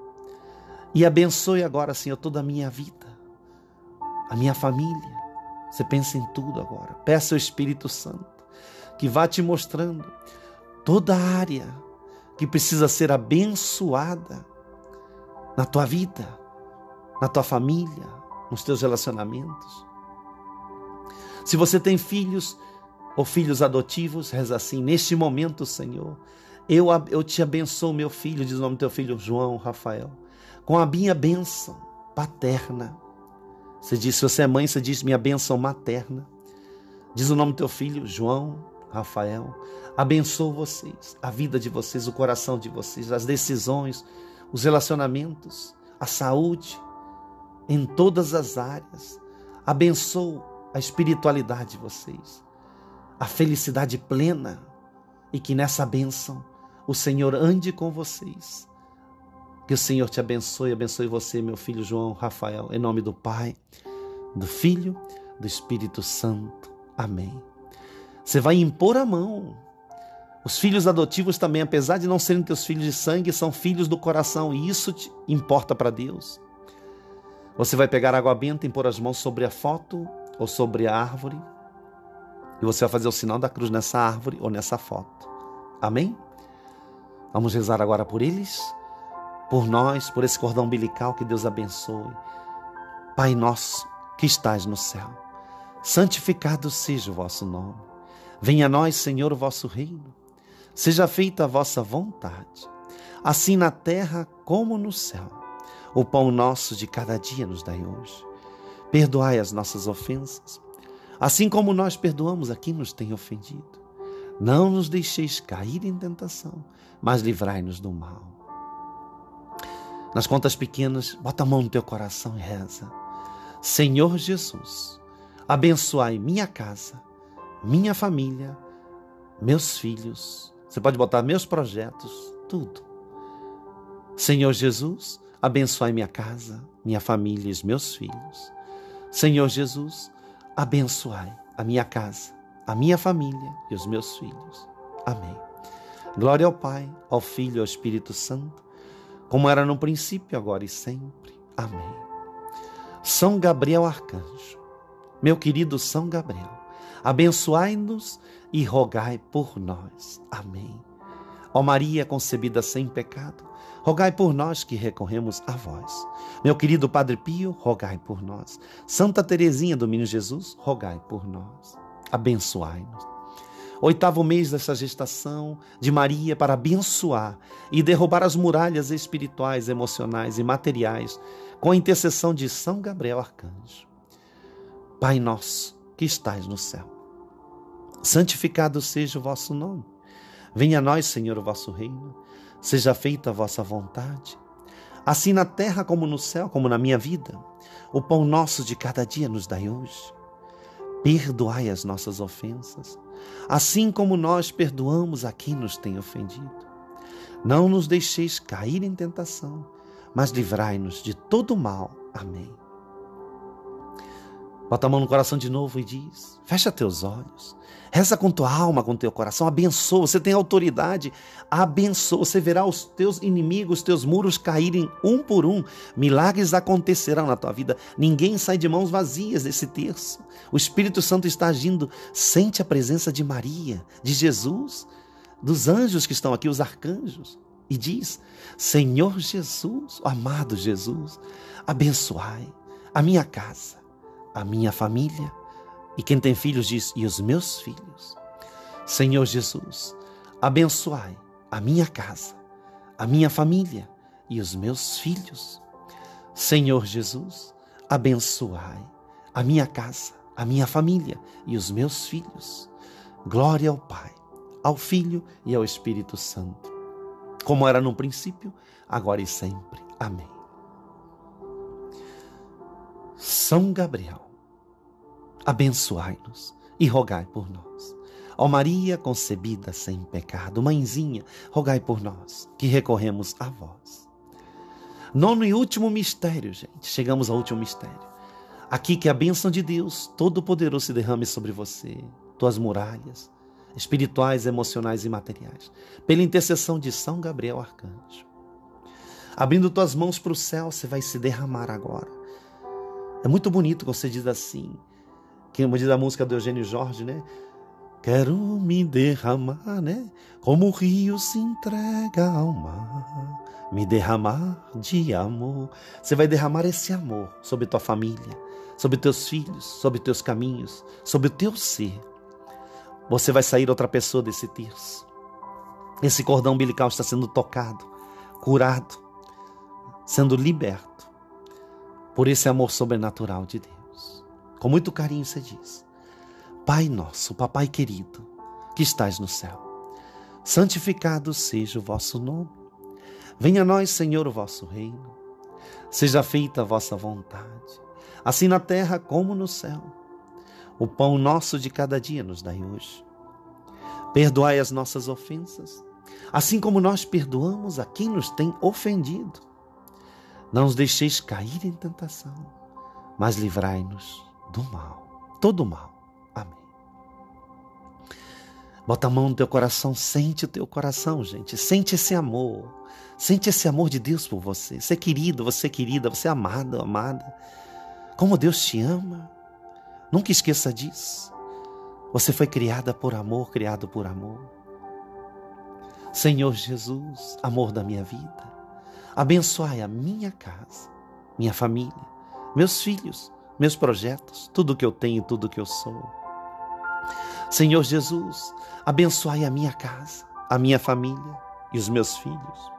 E abençoe agora, Senhor, toda a minha vida, a minha família, Você pensa em tudo agora. Peça ao Espírito Santo que vá te mostrando toda a área que precisa ser abençoada na tua vida, na tua família, nos teus relacionamentos. Se você tem filhos ou filhos adotivos, reza assim: neste momento, Senhor, eu te abençoo, meu filho, diz o nome do teu filho João Rafael, com a minha bênção paterna. Você diz, se você é mãe, você diz minha bênção materna. Diz o nome do teu filho João Rafael. Abençoo vocês, a vida de vocês, o coração de vocês, as decisões, os relacionamentos, a saúde, em todas as áreas. Abençoo a espiritualidade de vocês, a felicidade plena, e que nessa bênção o Senhor ande com vocês. Que o Senhor te abençoe, abençoe você, meu filho João Rafael, em nome do Pai, do Filho, do Espírito Santo. Amém. Você vai impor a mão. Os filhos adotivos também, apesar de não serem teus filhos de sangue, são filhos do coração, e isso importa para Deus. Você vai pegar água benta e impor as mãos sobre a foto ou sobre a árvore, e você vai fazer o sinal da cruz nessa árvore ou nessa foto. Amém? Vamos rezar agora por eles, por nós, por esse cordão umbilical. Que Deus abençoe. Pai nosso que estás no céu, santificado seja o vosso nome. Venha a nós, Senhor, o vosso reino. Seja feita a vossa vontade, assim na terra como no céu. O pão nosso de cada dia nos dai hoje. Perdoai as nossas ofensas, assim como nós perdoamos a quem nos tem ofendido. Não nos deixeis cair em tentação, mas livrai-nos do mal. Nas contas pequenas, bota a mão no teu coração e reza: Senhor Jesus, abençoai minha casa, minha família, meus filhos. Você pode botar meus projetos, tudo. Senhor Jesus, abençoai minha casa, minha família e os meus filhos. Senhor Jesus, abençoai a minha casa, a minha família e os meus filhos. Amém. Glória ao Pai, ao Filho e ao Espírito Santo, como era no princípio, agora e sempre. Amém. São Gabriel Arcanjo, meu querido São Gabriel, abençoai-nos e rogai por nós. Amém. Ó Maria concebida sem pecado, rogai por nós que recorremos a vós. Meu querido Padre Pio, rogai por nós. Santa Teresinha do Menino Jesus, rogai por nós. Abençoai-nos. 8º mês dessa gestação de Maria para abençoar e derrubar as muralhas espirituais, emocionais e materiais com a intercessão de São Gabriel Arcanjo. Pai nosso que estais no céu, santificado seja o vosso nome. Venha a nós, Senhor, o vosso reino. Seja feita a vossa vontade, assim na terra como no céu, como na minha vida. O pão nosso de cada dia nos dai hoje. Perdoai as nossas ofensas, assim como nós perdoamos a quem nos tem ofendido. Não nos deixeis cair em tentação, mas livrai-nos de todo mal. Amém. Bota a mão no coração de novo e diz: fecha teus olhos, reza com tua alma, com teu coração, abençoa. Você tem autoridade, abençoa. Você verá os teus inimigos, os teus muros caírem um por um. Milagres acontecerão na tua vida. Ninguém sai de mãos vazias desse terço. O Espírito Santo está agindo. Sente a presença de Maria, de Jesus, dos anjos que estão aqui, os arcanjos. E diz: Senhor Jesus, amado Jesus, abençoai a minha casa, a minha família, e quem tem filhos diz, e os meus filhos. Senhor Jesus, abençoai a minha casa, a minha família e os meus filhos. Senhor Jesus, abençoai a minha casa, a minha família e os meus filhos. Glória ao Pai, ao Filho e ao Espírito Santo, como era no princípio, agora e sempre. Amém. São Gabriel, abençoai-nos e rogai por nós. Ó Maria concebida sem pecado, mãezinha, rogai por nós, que recorremos a vós. 9º e último mistério, gente. Chegamos ao último mistério. Aqui que a bênção de Deus Todo-Poderoso se derrame sobre você, tuas muralhas espirituais, emocionais e materiais, pela intercessão de São Gabriel Arcanjo. Abrindo tuas mãos para o céu, você vai se derramar agora. É muito bonito quando você diz assim: que diz a música do Eugênio Jorge, né? Quero me derramar, né? Como o rio se entrega ao mar, me derramar de amor. Você vai derramar esse amor sobre tua família, sobre teus filhos, sobre teus caminhos, sobre o teu ser. Você vai sair outra pessoa desse terço. Esse cordão umbilical está sendo tocado, curado, sendo liberto por esse amor sobrenatural de Deus. Com muito carinho você diz: Pai nosso, papai querido, que estás no céu, santificado seja o vosso nome. Venha a nós, Senhor, o vosso reino. Seja feita a vossa vontade, assim na terra como no céu. O pão nosso de cada dia nos dai hoje. Perdoai as nossas ofensas, assim como nós perdoamos a quem nos tem ofendido. Não os deixeis cair em tentação, mas livrai-nos do mal, todo mal. Amém. Bota a mão no teu coração, sente o teu coração, gente. Sente esse amor. Sente esse amor de Deus por você. Você é querido, você é querida, você é amado, amada. Como Deus te ama. Nunca esqueça disso. Você foi criada por amor, criado por amor. Senhor Jesus, amor da minha vida, abençoai a minha casa, minha família, meus filhos, meus projetos, tudo que eu tenho, tudo que eu sou. Senhor Jesus, abençoai a minha casa, a minha família e os meus filhos.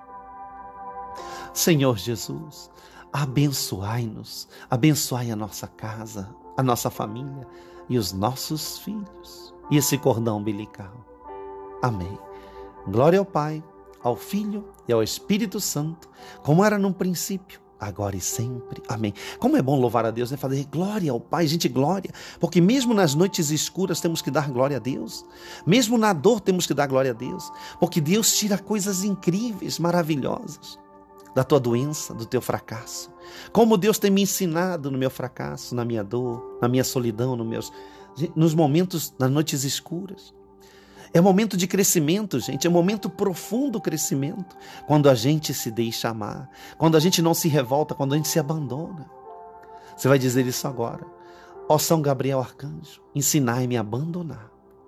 Senhor Jesus, abençoai-nos, abençoai a nossa casa, a nossa família e os nossos filhos e esse cordão umbilical. Amém. Glória ao Pai, ao Filho e ao Espírito Santo, como era no princípio, agora e sempre. Amém. Como é bom louvar a Deus, né? Fazer glória ao Pai, gente, glória. Porque mesmo nas noites escuras temos que dar glória a Deus. Mesmo na dor temos que dar glória a Deus. Porque Deus tira coisas incríveis, maravilhosas da tua doença, do teu fracasso. Como Deus tem me ensinado no meu fracasso, na minha dor, na minha solidão, nos momentos, nas noites escuras. É um momento de crescimento, gente. É um momento profundo crescimento. Quando a gente se deixa amar. Quando a gente não se revolta. Quando a gente se abandona. Você vai dizer isso agora. Ó São Gabriel Arcanjo, ensinai-me a abandonar.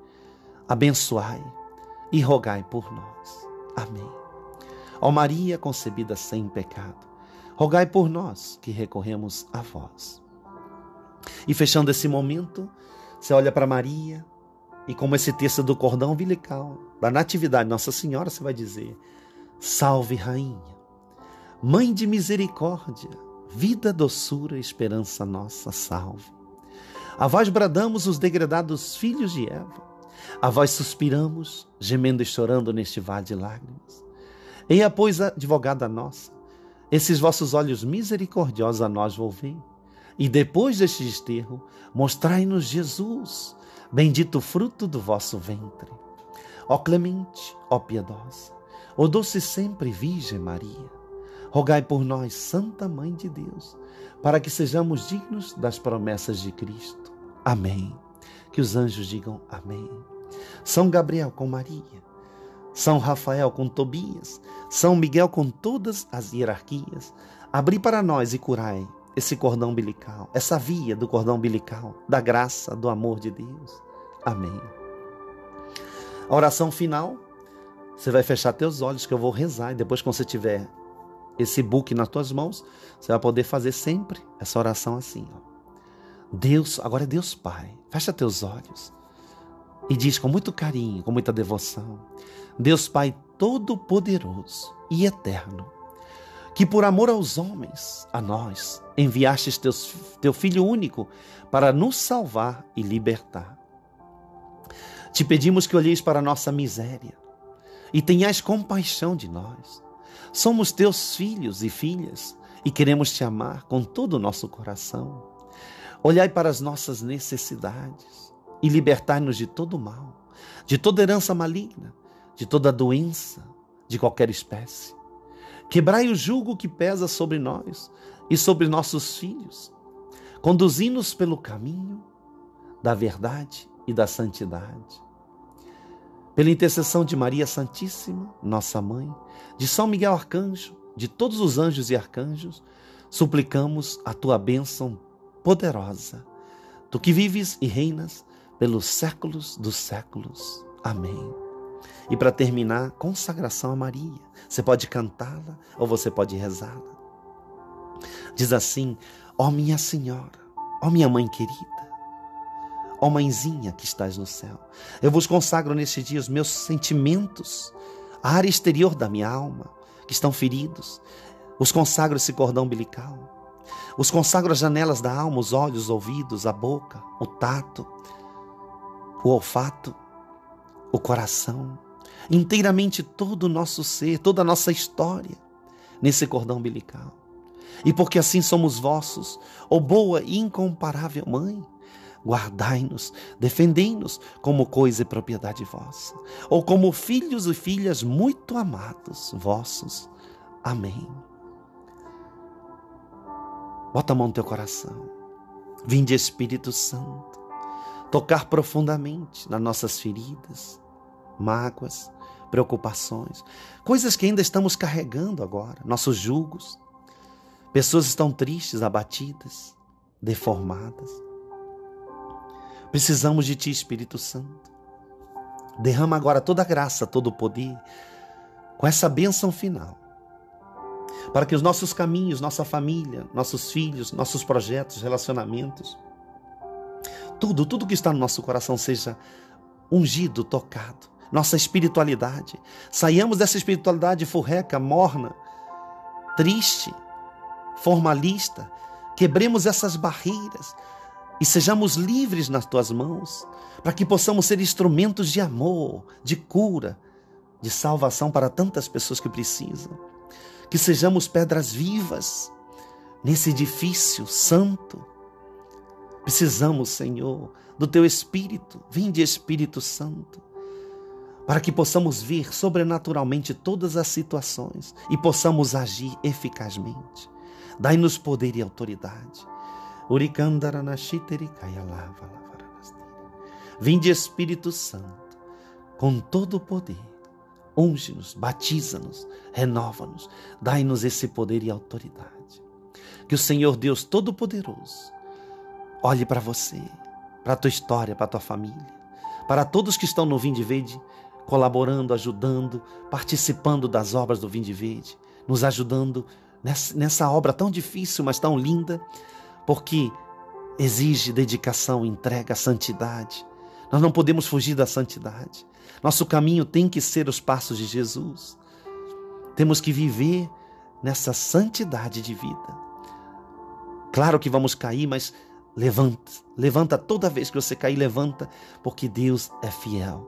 Abençoai e rogai por nós. Amém. Ó Maria concebida sem pecado, rogai por nós que recorremos a vós. E fechando esse momento, você olha para Maria, e como esse texto do cordão umbilical, da Natividade Nossa Senhora, você vai dizer: salve Rainha, Mãe de misericórdia, vida, doçura, esperança nossa, salve. A vós bradamos os degredados filhos de Eva, a vós suspiramos, gemendo e chorando neste vale de lágrimas. Eia, pois, advogada nossa, esses vossos olhos misericordiosos a nós volvei, e depois deste desterro, mostrai-nos Jesus, bendito o fruto do vosso ventre. Ó clemente, ó piedosa, ó doce sempre Virgem Maria, rogai por nós, Santa Mãe de Deus, para que sejamos dignos das promessas de Cristo. Amém. Que os anjos digam amém. São Gabriel com Maria, São Rafael com Tobias, São Miguel com todas as hierarquias, abri para nós e curai esse cordão umbilical, essa via do cordão umbilical, da graça, do amor de Deus. Amém. A oração final, você vai fechar teus olhos que eu vou rezar, e depois quando você tiver esse book nas tuas mãos, você vai poder fazer sempre essa oração assim, ó. Deus, agora é Deus Pai, fecha teus olhos e diz com muito carinho, com muita devoção: Deus Pai Todo-Poderoso e Eterno, que por amor aos homens, a nós, enviastes teu Filho único para nos salvar e libertar. Te pedimos que olheis para a nossa miséria e tenhais compaixão de nós. Somos teus filhos e filhas e queremos te amar com todo o nosso coração. Olhai para as nossas necessidades e libertai-nos de todo mal, de toda herança maligna, de toda doença, de qualquer espécie. Quebrai o jugo que pesa sobre nós e sobre nossos filhos. Conduzi-nos pelo caminho da verdade e da santidade. Pela intercessão de Maria Santíssima, nossa Mãe, de São Miguel Arcanjo, de todos os anjos e arcanjos, suplicamos a tua bênção poderosa, Tu que vives e reinas pelos séculos dos séculos. Amém. E para terminar, consagração a Maria. Você pode cantá-la ou você pode rezá-la. Diz assim: ó minha Senhora, ó minha Mãe querida, ó Mãezinha que estás no céu, eu vos consagro neste dia os meus sentimentos, a área exterior da minha alma, que estão feridos. Os consagro esse cordão umbilical. Os consagro as janelas da alma, os olhos, os ouvidos, a boca, o tato, o olfato, o coração, inteiramente todo o nosso ser, toda a nossa história, nesse cordão umbilical. E porque assim somos vossos, ó boa e incomparável Mãe, guardai-nos, defendei-nos como coisa e propriedade vossa, ou como filhos e filhas muito amados vossos. Amém. Bota a mão no teu coração. Vinde, Espírito Santo, tocar profundamente nas nossas feridas, mágoas, preocupações, coisas que ainda estamos carregando agora, nossos julgos. Pessoas estão tristes, abatidas, deformadas. Precisamos de Ti, Espírito Santo. Derrama agora toda a graça, todo o poder, com essa bênção final, para que os nossos caminhos, nossa família, nossos filhos, nossos projetos, relacionamentos, tudo que está no nosso coração seja ungido, tocado. Nossa espiritualidade, saiamos dessa espiritualidade furreca, morna, triste, formalista, quebremos essas barreiras e sejamos livres nas Tuas mãos, para que possamos ser instrumentos de amor, de cura, de salvação para tantas pessoas que precisam. Que sejamos pedras vivas nesse edifício santo. Precisamos, Senhor, do Teu Espírito. Vinde, Espírito Santo, para que possamos ver sobrenaturalmente todas as situações e possamos agir eficazmente. Dai-nos poder e autoridade. Vinde, Espírito Santo, com todo o poder. Unge-nos, batiza-nos, renova-nos, dai-nos esse poder e autoridade. Que o Senhor Deus Todo-Poderoso olhe para você, para a tua história, para a tua família, para todos que estão no Vinde Verde, colaborando, ajudando, participando das obras do Vinde Verde, nos ajudando nessa obra tão difícil, mas tão linda, porque exige dedicação, entrega, santidade. Nós não podemos fugir da santidade. Nosso caminho tem que ser os passos de Jesus. Temos que viver nessa santidade de vida. Claro que vamos cair, mas levanta toda vez que você cair, levanta, porque Deus é fiel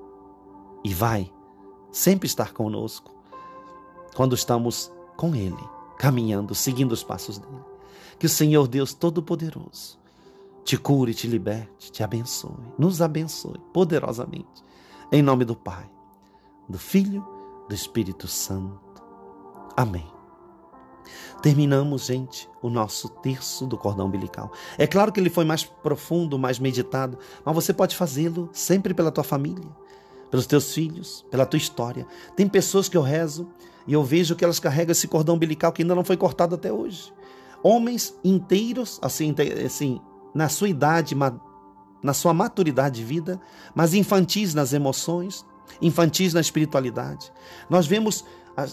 e vai sempre estar conosco quando estamos com Ele, caminhando, seguindo os passos dele. Que o Senhor Deus Todo-Poderoso te cure, te liberte, te abençoe, nos abençoe poderosamente. Em nome do Pai, do Filho, do Espírito Santo. Amém. Terminamos, gente, o nosso terço do cordão umbilical. É claro que ele foi mais profundo, mais meditado, mas você pode fazê-lo sempre pela tua família, pelos teus filhos, pela tua história. Tem pessoas que eu rezo e eu vejo que elas carregam esse cordão umbilical que ainda não foi cortado até hoje. Homens inteiros, assim, na sua idade, na sua maturidade de vida, mas infantis nas emoções, infantis na espiritualidade. Nós vemos,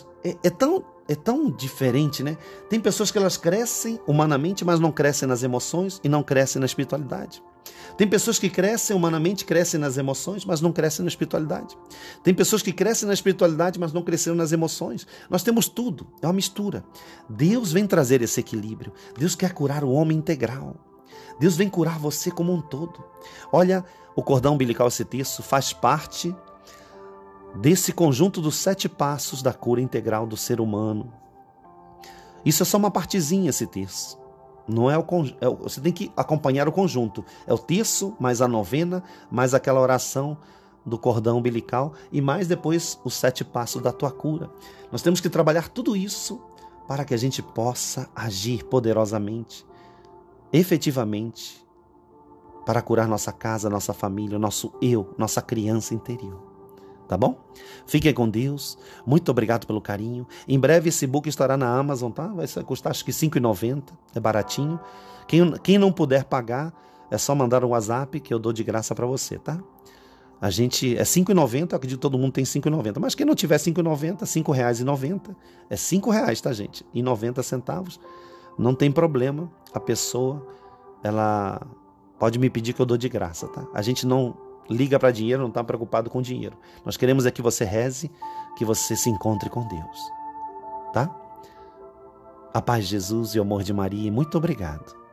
é tão diferente, né? Tem pessoas que elas crescem humanamente, mas não crescem nas emoções e não crescem na espiritualidade. Tem pessoas que crescem humanamente, crescem nas emoções, mas não crescem na espiritualidade. Tem pessoas que crescem na espiritualidade, mas não cresceram nas emoções. Nós temos tudo, é uma mistura. Deus vem trazer esse equilíbrio. Deus quer curar o homem integral. Deus vem curar você como um todo. Olha, o cordão umbilical, esse terço, faz parte desse conjunto dos 7 passos da cura integral do ser humano. Isso é só uma partezinha, esse terço. Não é você tem que acompanhar o conjunto. É o terço, mais a novena, mais aquela oração do cordão umbilical e mais depois os 7 passos da tua cura. Nós temos que trabalhar tudo isso para que a gente possa agir poderosamente, efetivamente, para curar nossa casa, nossa família, nosso eu, nossa criança interior. Tá bom? Fiquem com Deus. Muito obrigado pelo carinho. Em breve esse book estará na Amazon, tá? Vai custar acho que R$ 5,90. É baratinho. Quem não puder pagar, é só mandar um WhatsApp que eu dou de graça para você, tá? A gente é R$5,90, eu acredito que todo mundo tem R$5,90, mas quem não tiver R$5,90, R$5,90, é R$5, tá, gente? E 90 centavos, não tem problema, a pessoa, ela pode me pedir que eu dou de graça, tá? A gente não liga para dinheiro, não está preocupado com dinheiro. Nós queremos é que você reze, que você se encontre com Deus, tá? A paz de Jesus e o amor de Maria, e muito obrigado.